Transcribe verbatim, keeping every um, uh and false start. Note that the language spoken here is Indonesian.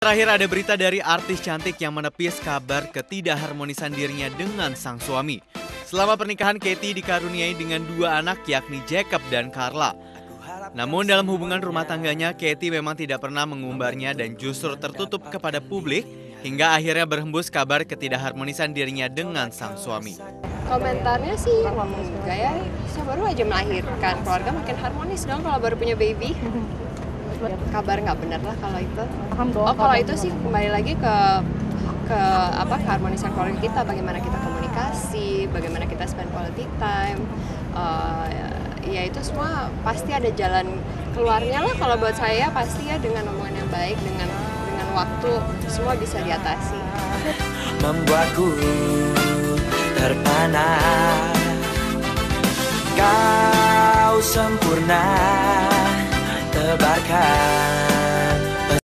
Terakhir ada berita dari artis cantik yang menepis kabar ketidakharmonisan dirinya dengan sang suami. Selama pernikahan, Katy dikaruniai dengan dua anak yakni Jacob dan Carla. Namun dalam hubungan rumah tangganya, Katy memang tidak pernah mengumbarnya dan justru tertutup kepada publik hingga akhirnya berhembus kabar ketidakharmonisan dirinya dengan sang suami. Komentarnya sih, enggak ya, saya baru aja melahirkan, keluarga makin harmonis dong kalau baru punya baby. Kabar nggak benar lah kalau itu. Oh kalau itu sih kembali lagi ke ke apa keharmonisan keluarga kita, bagaimana kita komunikasi, bagaimana kita spend quality time. Uh, ya itu semua pasti ada jalan keluarnya lah. Kalau buat saya pasti ya dengan omongan yang baik, dengan dengan waktu semua bisa diatasi. Membuatku terpana, kau sempurna, tebarkan